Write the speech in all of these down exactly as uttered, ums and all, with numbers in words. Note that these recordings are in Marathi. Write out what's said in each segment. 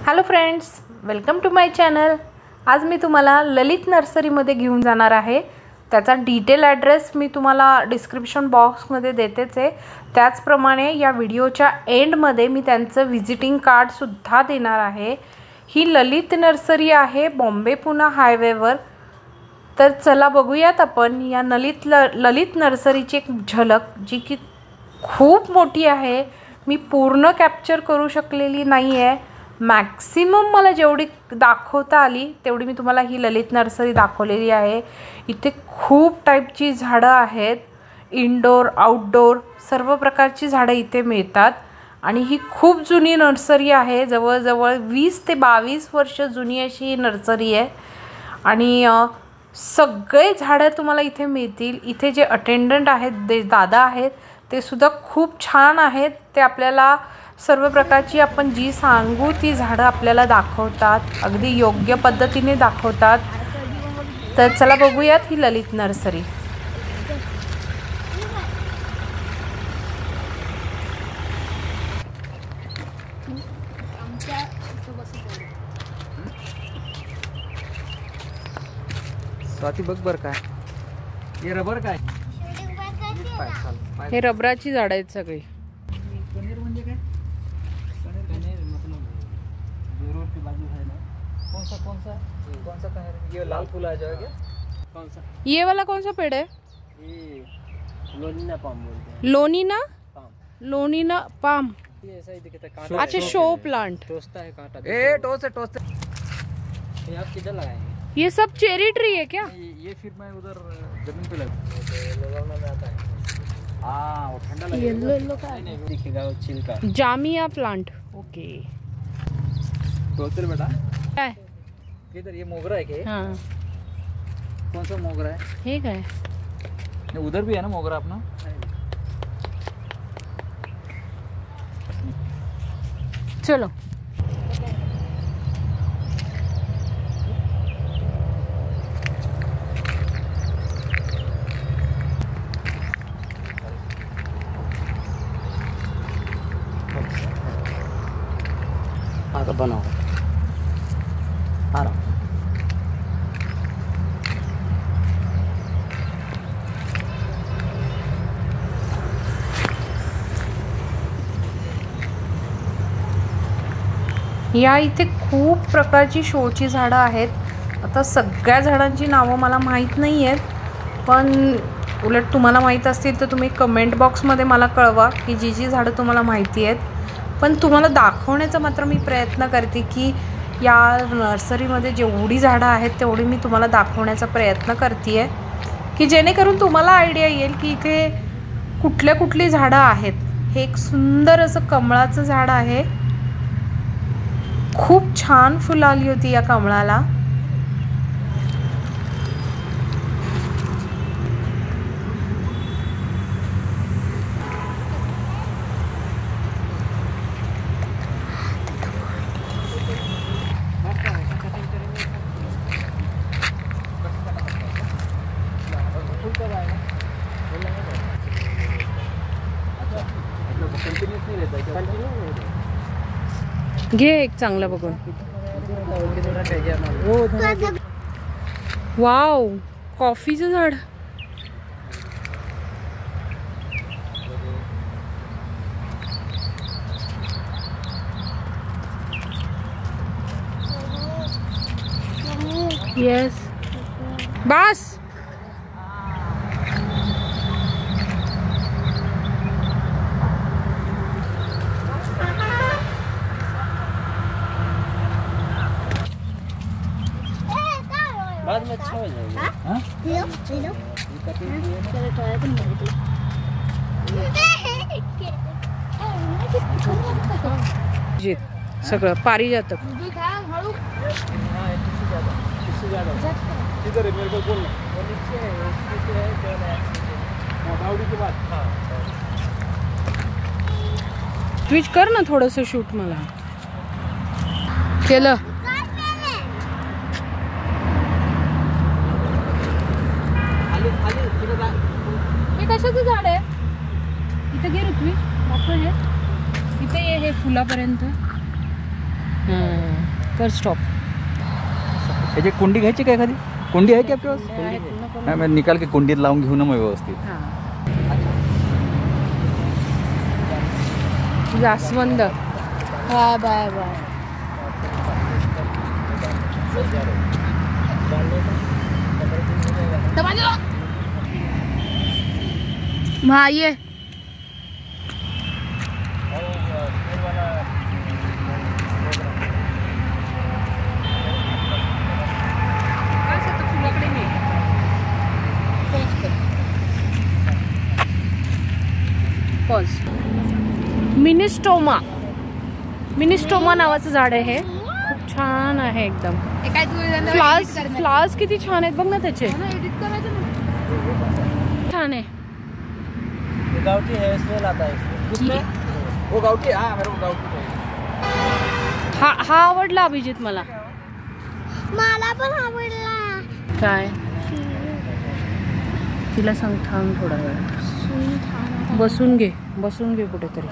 Hello friends, welcome to my channel. आज मी तुम्हाला ललित नर्सरीमध्ये घेऊन जाणार आहे। त्याचा डिटेल ॲड्रेस मी तुम्हाला डिस्क्रिप्शन बॉक्समध्ये देतेच आहे। त्याचप्रमाणे या व्हिडिओच्या एंडमध्ये मी त्यांचं व्हिजिटिंग कार्डसुद्धा देणार आहे। ही ललित नर्सरी आहे बॉम्बे पुणे हायवेवर। तर चला बघूयात आपण या ललित ललित नर्सरीची एक झलक, जी की खूप मोठी आहे। मी पूर्ण कॅप्चर करू शकलेली नाही आहे। मॅक्सिमम मला जेवढी दाखवता आली तेवढी मी तुम्हाला ही ललित नर्सरी दाखवलेली आहे। इथे खूप टाईपची झाडं आहेत, इनडोर आउटडोर सर्व प्रकारची झाडं इथे मिळतात। आणि ही खूप जुनी नर्सरी आहे, जवळजवळ वीस ते बावीस वर्ष जुनी अशी ही नर्सरी आहे। आणि सगळे झाडं तुम्हाला इथे मिळतील। इथे जे अटेंडंट आहेत, जे दादा आहेत, ते सुद्धा खूप छान आहेत। ते आपल्याला सर्व प्रकारची आपण जी सांगू ती झाडं आपल्याला दाखवतात, अगदी योग्य पद्धतीने दाखवतात। तर चला बघूयात ही ललित नर्सरी। स्वाती बघ बर काय हे रबर काय हे रबराची झाडं आहेत सगळी। पनीर म्हणजे काय? पनीर पनीर मतलब जोरों की बाजू है ना। कौन सा कौन सा कौन सा पनीर? ये लाल फूल आ जाएगा। कौन सा? ये वाला कौन सा पेड़ है? ये लोनीना पाम बोलते हैं। लोनीना पाम, लोनीना पाम। ये ऐसा ही दिखता है कांटा। अच्छा, शो प्लांट। टोस्टा है कांटा। ए टोस्ट है टोस्ट है। ये आप किधर लगाएंगे? ये सब चेरी ट्री है क्या? ये, ये फिर मैं उधर जमीन पे लगाऊंगा में आता है। हाँ वो ठंडा लगेगा। येलो येलो का नहीं नहीं दिखेगा वो छिलका। जामिया प्लांट। ओके। बोलते बेटा काय? किधर ये मोगरा है क्या? हाँ, कौन सा मोगरा है? हे काय? नहीं, उधर भी है ना मोगरा अपना। चलो हाँ तो बनाओ आ रहा। या इथे खूप प्रकारची शोची झाडं आहेत। आता सगळ्या झाडांची नावं मला माहीत नाही आहेत, पण उलट तुम्हाला माहीत असतील तर तुम्ही कमेंट बॉक्समध्ये मला कळवा की जी जी झाडं तुम्हाला माहिती आहेत। पण तुम्हाला दाखवण्याचा मात्र मी प्रयत्न करते की या नर्सरीमध्ये जेवढी झाडं आहेत तेवढी मी तुम्हाला दाखवण्याचा प्रयत्न करते आहे, की जेणेकरून तुम्हाला आयडिया येईल की इथे कुठल्या कुठली झाडं आहेत। हे एक सुंदर असं कमळाचं झाड आहे, खूप छान फुलं आली होती या कमळाला। घे एक चांगला बघून। वाव, कॉफीचं झाड। यस, बस बाद में अच्छा हो जाएगा। हाँ लो लो चलो ट्राई कर जी सगळं पारिजातक। इधर है, मेरे को बोलना वो नीचे है, नीचे है क्या है बावड़ी के बाद। हाँ ट्विच कर ना थोडंसं शूट। मला केलं। हे कशाचं झाड आहे? इथे घे ऋत्वी, मोठं हे इथे ये, हे फुलापर्यंत कर स्टॉप. त्याची कुंडी घ्यायची काय एखादी? कुंडी आहे की आपल्या नाही, मी निकाल की कुंडीत लावून घेऊ ना मग व्यवस्थित. जास्वंद. Bye bye bye. हाँ ये मिनिस्टोमा. मिनिस्टोमा नावाचं झाड आहे. खूप छान आहे एकदम. फ्लावर्स फ्लावर्स किती छान आहेत बघ ना त्याचे. छान आहे. गावठी हेयर स्मेल आता है. वो गावठी. हाँ मेरे को गावठी. हा हा आवडला अभिजित मला. मला पण आवडला. काय तिला सांग थांब थोडा वेळ. बसून घे बसून घे कुठेतरी.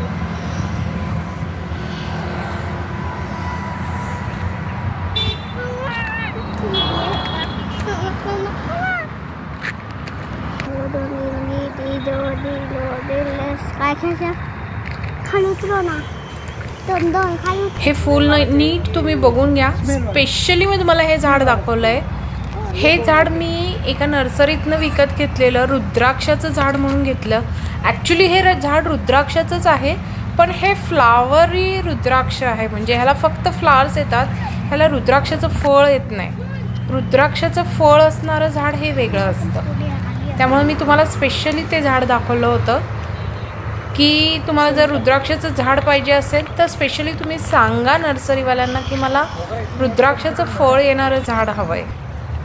हे फूल नीट तुम्ही बघून घ्या. स्पेशली मी तुम्हाला हे झाड दाखवलंय. हे झाड मी एका नर्सरीतनं विकत घेतलेलं रुद्राक्षाचं झाड म्हणून घेतलं. ॲक्च्युली हे झाड रुद्राक्षाचंच आहे, पण हे फ्लावरी रुद्राक्ष आहे. म्हणजे ह्याला फक्त फ्लावर्स येतात, ह्याला रुद्राक्षाचं फळ येत नाही. रुद्राक्षाचं फळ असणारं झाड हे वेगळं असतं. त्यामुळे मी तुम्हाला स्पेशली ते झाड दाखवलं होतं की तुम्हाला जर रुद्राक्षाचं झाड पाहिजे असेल तर स्पेशली तुम्ही सांगा नर्सरीवाल्यांना की मला रुद्राक्षाचं फळ येणारं झाड हवं आहे.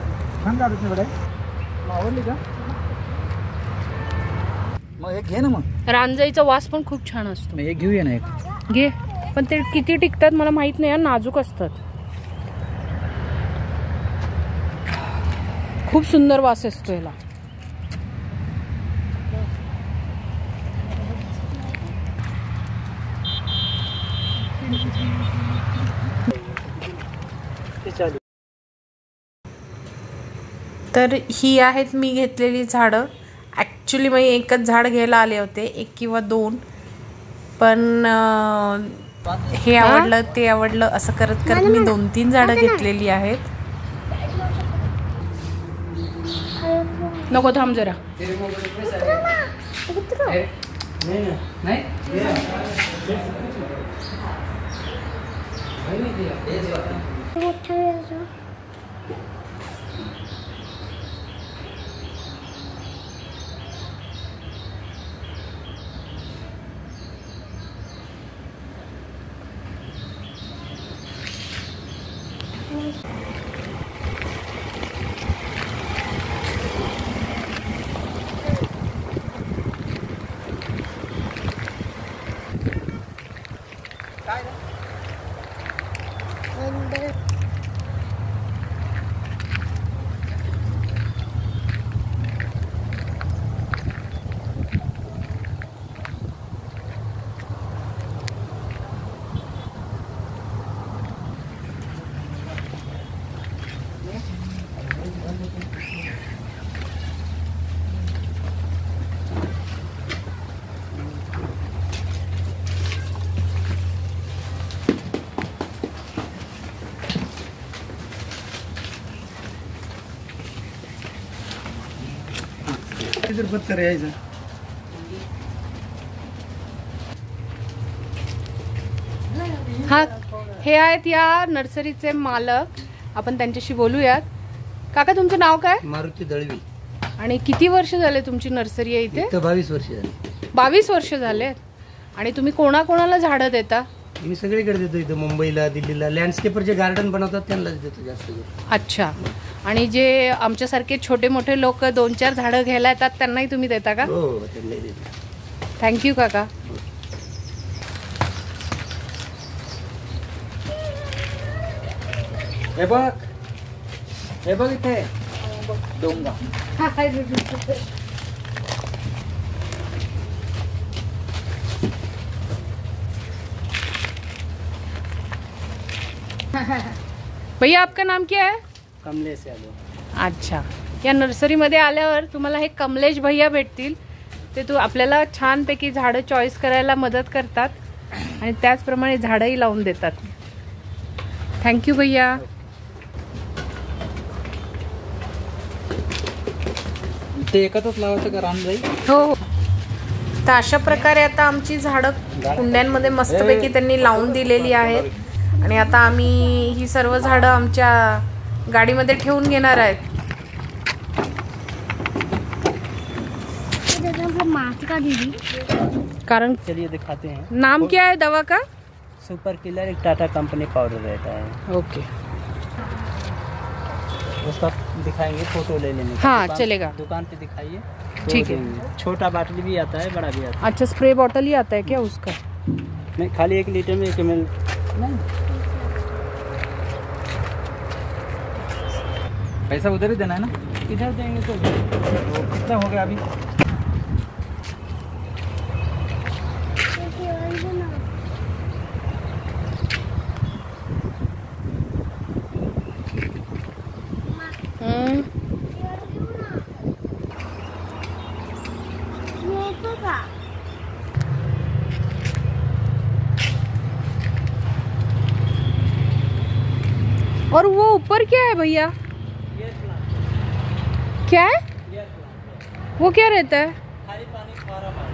मग एक घे ना. मग रांजाईचा वास पण खूप छान असतो. एक घेऊया ना. एक घे. पण ते किती टिकतात मला माहित नाही. नाजूक असतात. खूप सुंदर वास असतो याला. तर ही आहेत मी घेतलेली झाडं. ॲक्च्युली मी एकच झाड घ्यायला आले होते, एक किंवा दोन, पण हे आवडलं ते आवडलं असं करत करत मी दोन तीन झाडं घेतलेली आहेत. नको थांब जरा. पत्तर यायचं. हा हे आहेत या नर्सरीचे मालक. आपण त्यांच्याशी बोलूयात. काका तुमचं नाव काय? मारुती दळवी. आणि किती वर्ष झाले तुमची नर्सरी आहे इथे? इथं बावीस वर्ष झाली. बावीस वर्ष झाले. आणि तुम्ही कोणाकोणाला झाडं देता? मी सगळीकडे देतो. इथं मुंबईला, दिल्लीला लँडस्केपरचे गार्डन बनवतात त्यांनाच देतो जास्त. अच्छा. आणि जे आमच्यासारखे छोटे मोठे लोक दोन चार झाडं घ्यायला येतात त्यांनाही तुम्ही देता का? हो त्यांनाही देतो. थँक्यू काका. हे बघ हे बघ इथे डोंगा. भैया आपका नाम क्या है? कमलेश यादव. अच्छा, या नर्सरीमध्ये आल्यावर तुम्हाला हे कमलेश भैया भेटतील. ते तू आपल्याला छानपैकी झाडं चॉईस करायला मदत करतात आणि त्याचप्रमाणे झाडंही लावून देतात. थँक्यू भैया. ते एकत्रच लावायचं का रान जाईल? हो हो. तर अशा प्रकारे आता आमची झाडं कुंड्यांमध्ये मस्तपैकी त्यांनी लावून दिलेली आहेत आणि आता आम्ही ही सर्व झाडं आमच्या गाडीमध्ये ठेवून घेणार आहेत. कारण चलिए दिखाते हैं. नाम क्या है दवा का? सुपर किलर एक टाटा कंपनी पाउडर रहता है. ओके. उसका दिखाएंगे, फोटो ले लेंगे. हाँ, चलेगा. दुकान पे दिखाइए. ठीक है. छोटा बाटली भी आता है, बड़ा भी आता है. अच्छा, स्प्रे बॉटल ही आता है क्या उसका? नहीं, खाली एक लीटर में एक एम एल. नहीं, पैसा उधर ही देना है ना. इधर देंगे तो कितना हो गया अभी? और वो ऊपर क्या है भैया? क्या है वो? क्या रहता है? खाली पानी फुहारा मारना.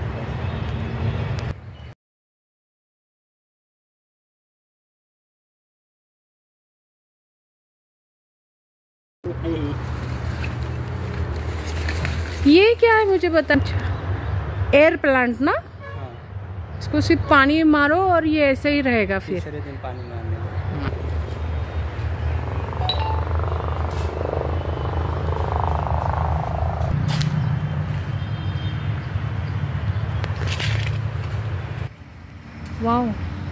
ये क्या है मुझे बता. एयर प्लांट ना? हाँ. इसको सिर्फ पानी मारो और ये ऐसे ही रहेगा फिर. तीसरे दिन पानी मारने. वाव.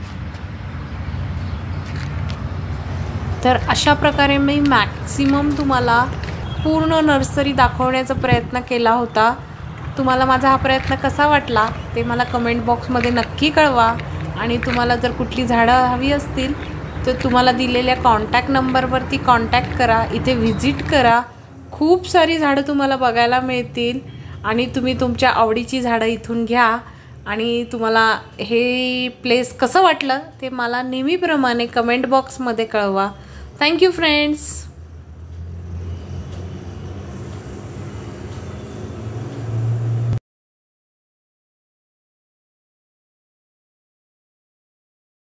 तर अशा प्रकारे मी मॅक्सिमम तुम्हाला पूर्ण नर्सरी दाखवण्याचा प्रयत्न केला होता. तुम्हाला माझा हा प्रयत्न कसा वाटला ते मला कमेंट बॉक्समध्ये नक्की कळवा. आणि तुम्हाला जर कुठली झाडं हवी असतील तर तुम्हाला दिलेल्या कॉन्टॅक्ट नंबरवरती कॉन्टॅक्ट करा. इथे व्हिजिट करा. खूप सारी झाडं तुम्हाला बघायला मिळतील आणि तुम्ही तुमच्या आवडीची झाडं इथून घ्या. आणि तुम्हाला हे प्लेस कसं वाटलं ते मला नेहमीप्रमाणे कमेंट बॉक्समध्ये कळवा. Thank you friends.